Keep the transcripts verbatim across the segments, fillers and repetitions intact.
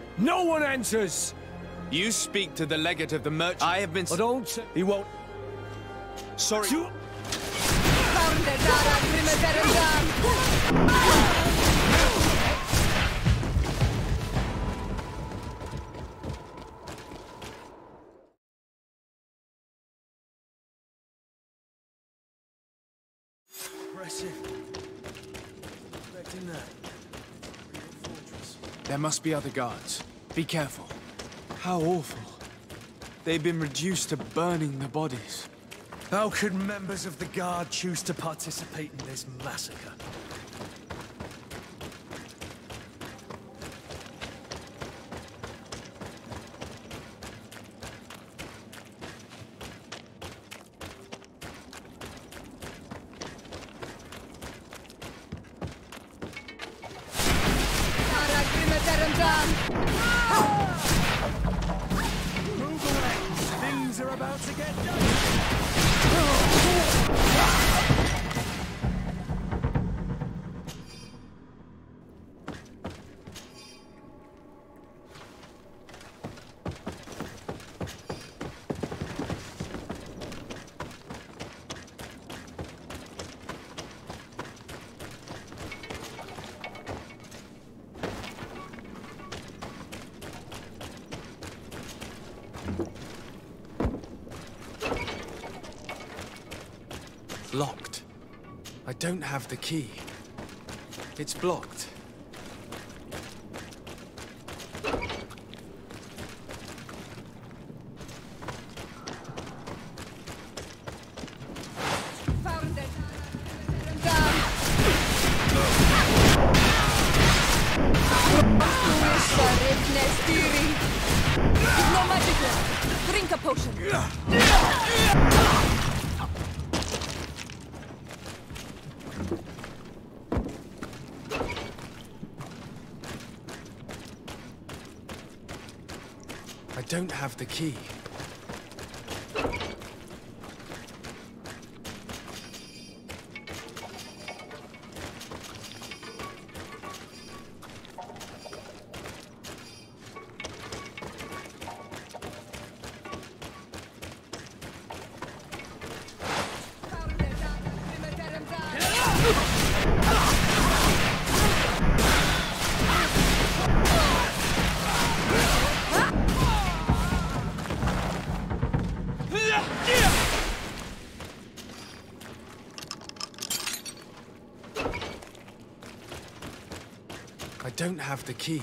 No one enters! You speak to the legate of the merchant. I have been... But don't... He won't... Sorry. You... Impressive. Expecting that. There must be other guards. Be careful. How awful. They've been reduced to burning the bodies. How could members of the Guard choose to participate in this massacre? Move away! Things are about to get done! Locked. I don't have the key. It's blocked. No magic left. Drink a potion. I don't have the key. I don't have the key.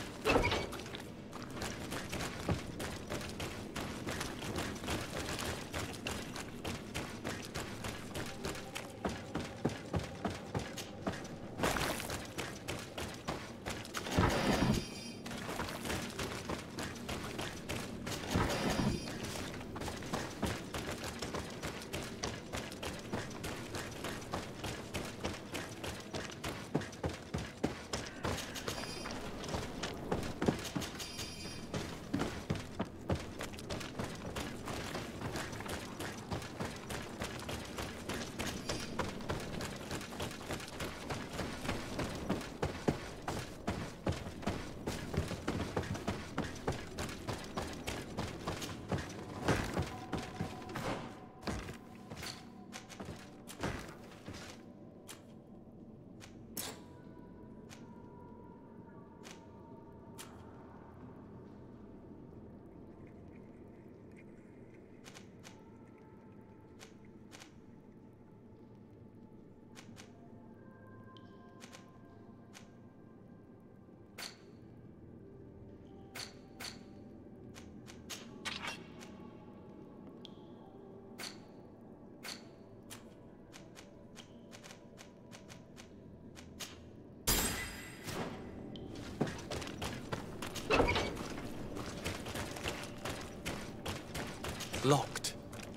Locked.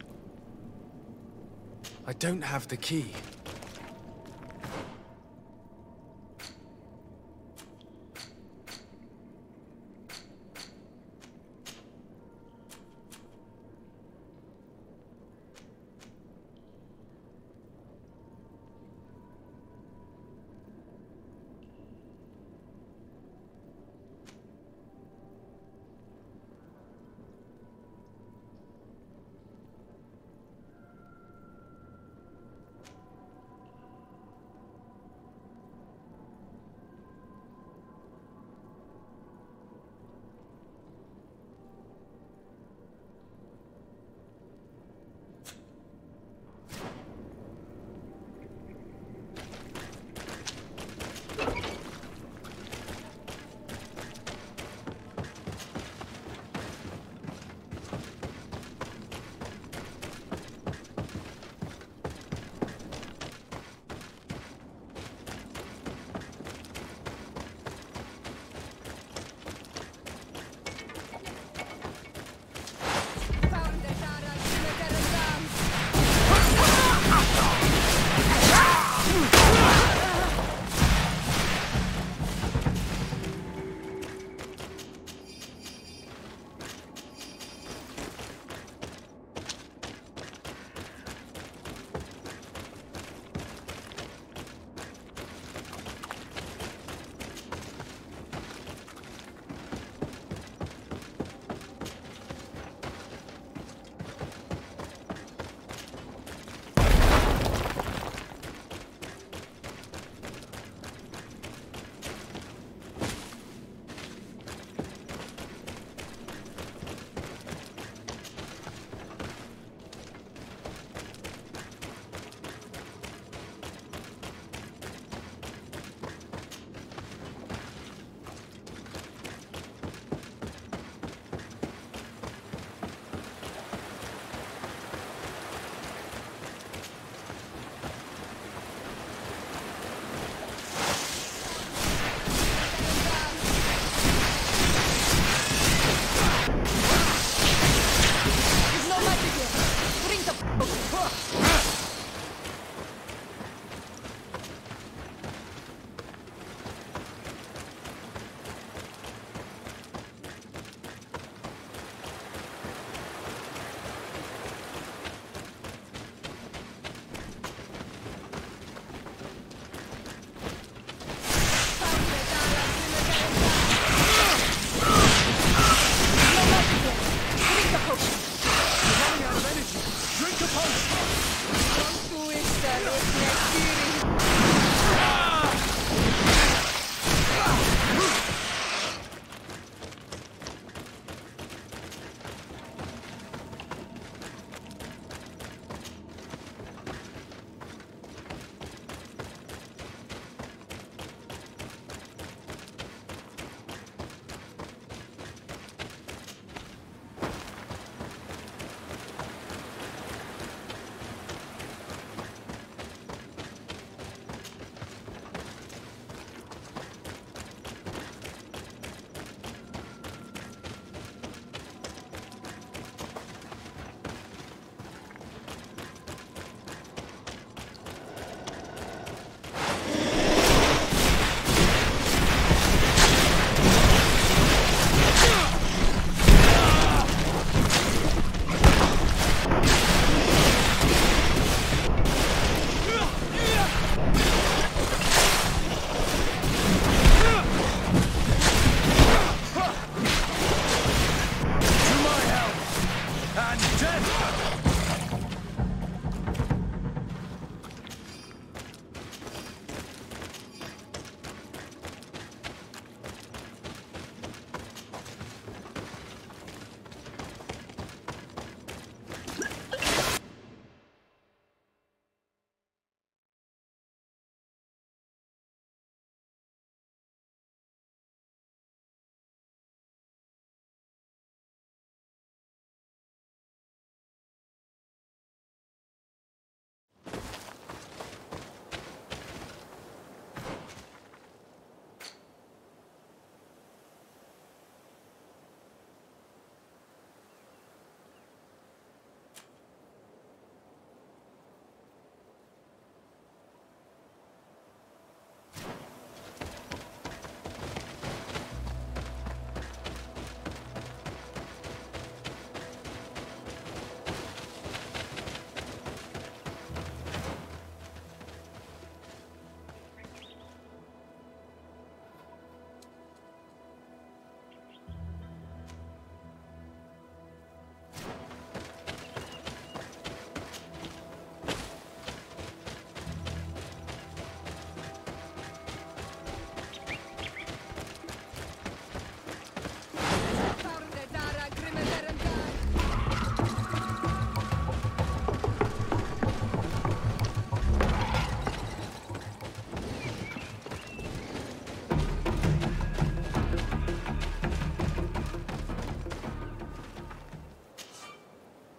I don't have the key.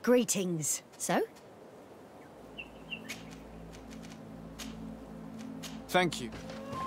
Greetings. So? Thank you.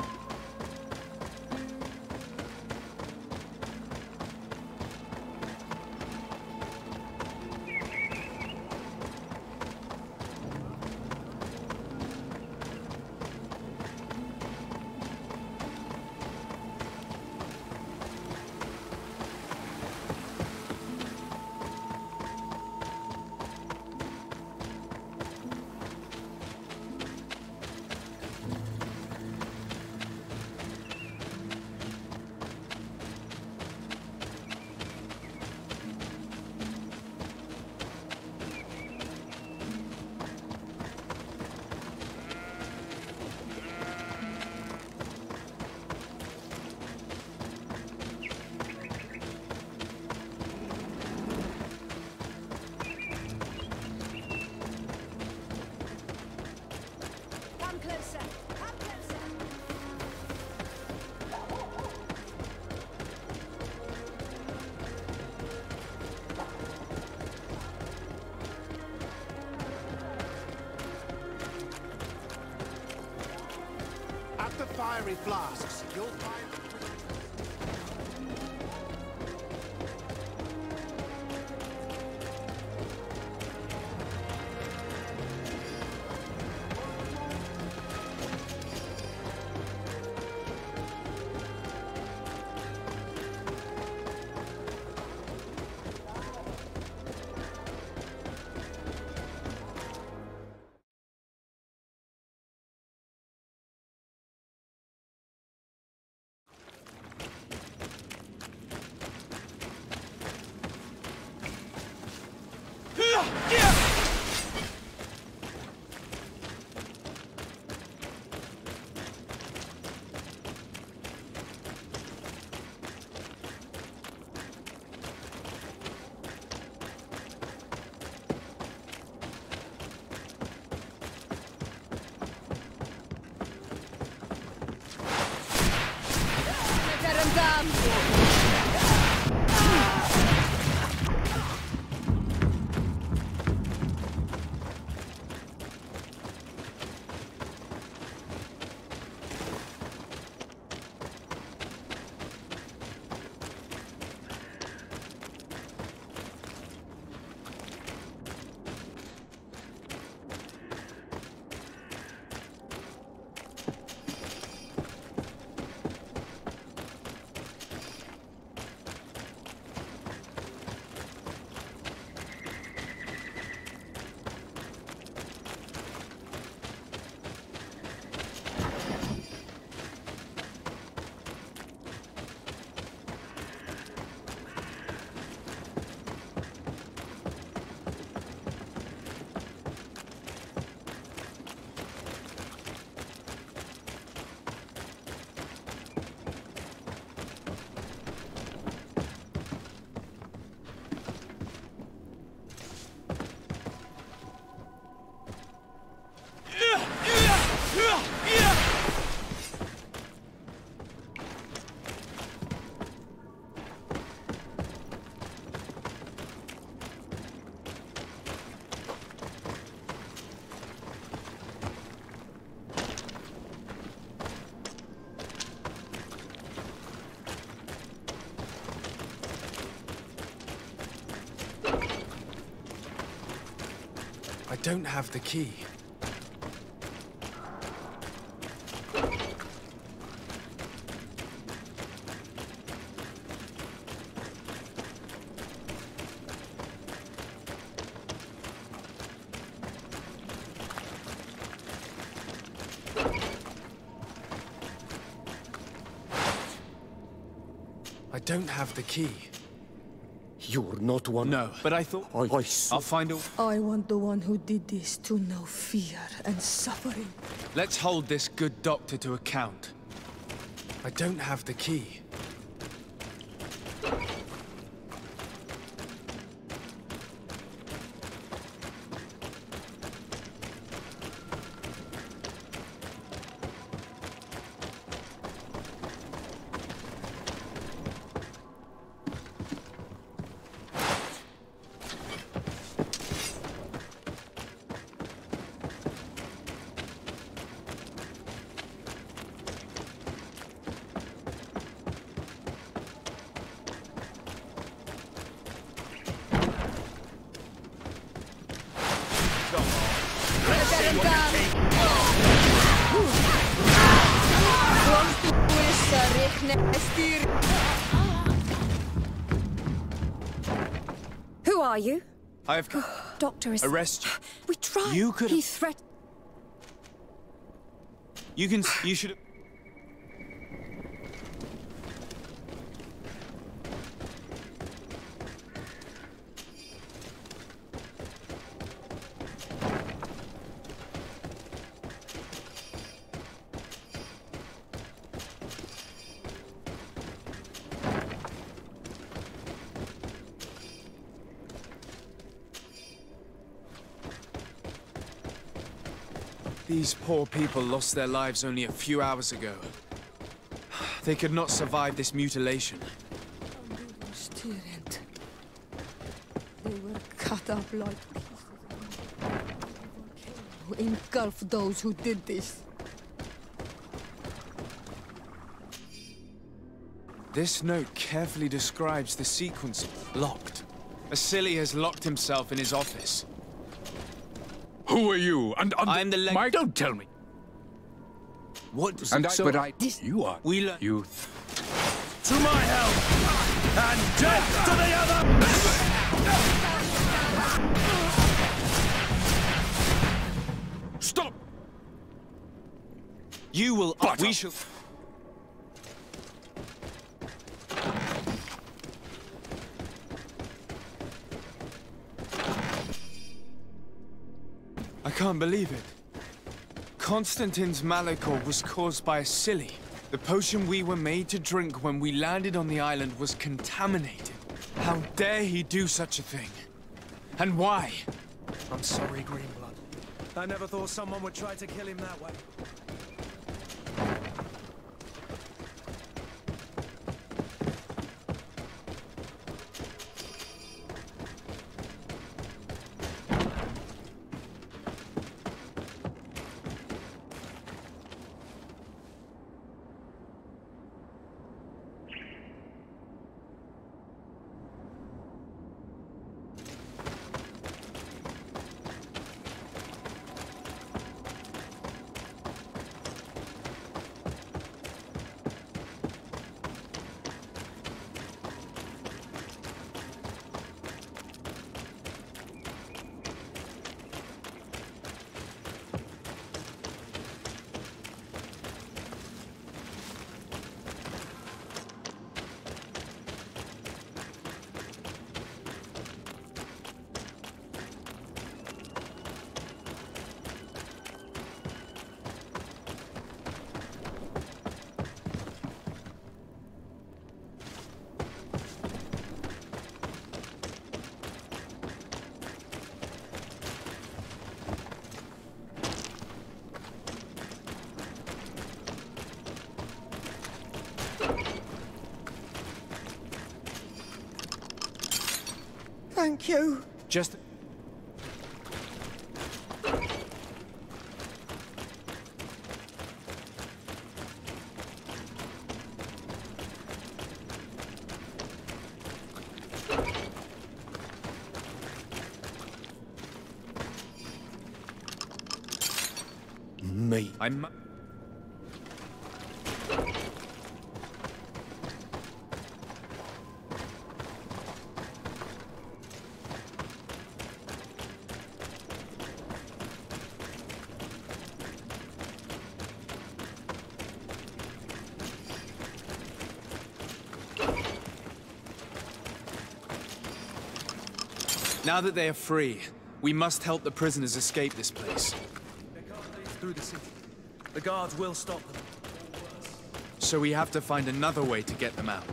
Come closer. Come closer. At the fiery flasks, you'll find... I don't have the key. I don't have the key. You're not one. No, but I thought... I, I saw... I'll find a... I want the one who did this to know fear and suffering. Let's hold this good doctor to account. I don't have the key. Who are you? I have come. Doctor is... Arrest you. We tried. You could- He threat... You can. You should. These poor people lost their lives only a few hours ago. They could not survive this mutilation. They were cut up like pieces. Engulf those who did this. This note carefully describes the sequence. Locked. Asili has locked himself in his office. Who are you? And, and I'm the leg- my, don't tell me. What? And I, so but I, you are. we learn. You. To my help! And death to the other! Stop! You will. Butter. We shall. I can't believe it. Constantine's Malachor was caused by Asili. The potion we were made to drink when we landed on the island was contaminated. How dare he do such a thing? And why? I'm sorry, Greenblood. I never thought someone would try to kill him that way. Thank you. Just... Me. I'm... Now that they are free, we must help the prisoners escape this place. They can't leave through the city. The guards will stop them. So we have to find another way to get them out.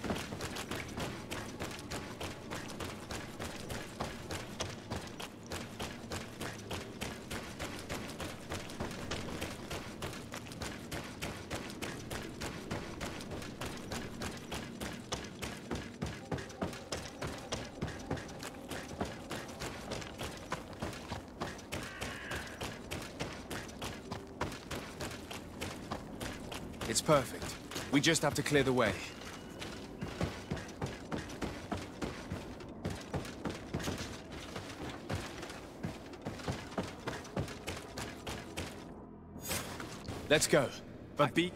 It's perfect. We just have to clear the way. Let's go. But be...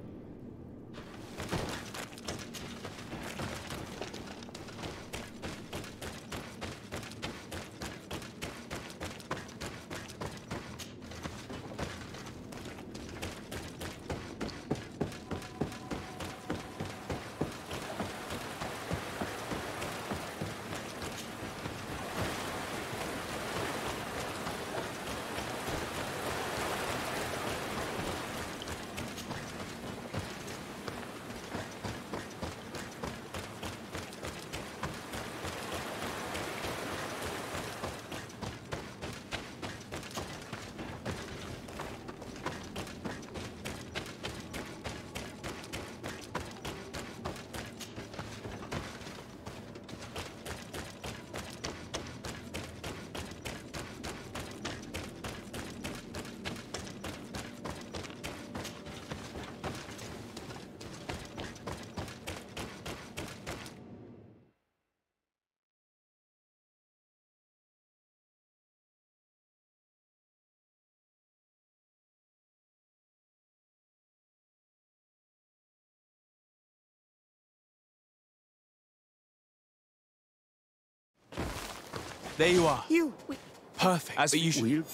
There you are. You... We... Perfect. As you should. We'll...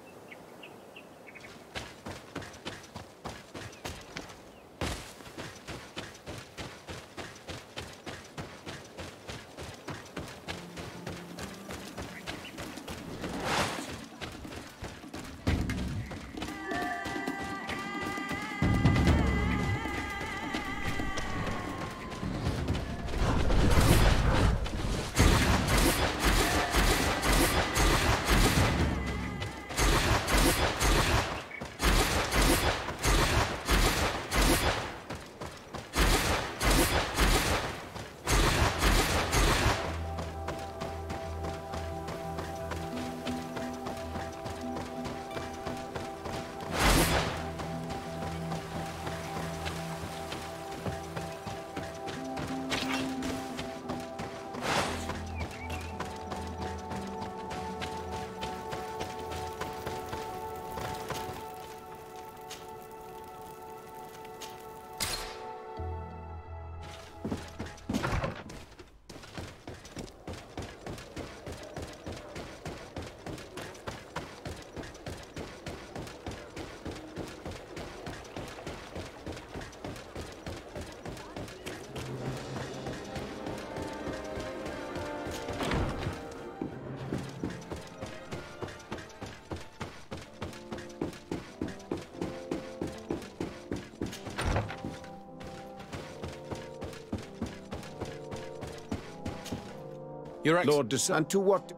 Your Ex- Lord De... And to what...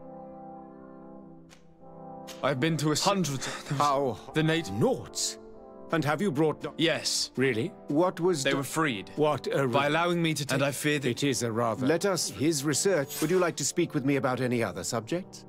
I've been to a hundreds of them. How? The native... Naughts? And have you brought... Yes. Really? What was... They do- were freed. What a... By allowing me to take... And I fear that... It is a rather... Let us... His research... Would you like to speak with me about any other subjects?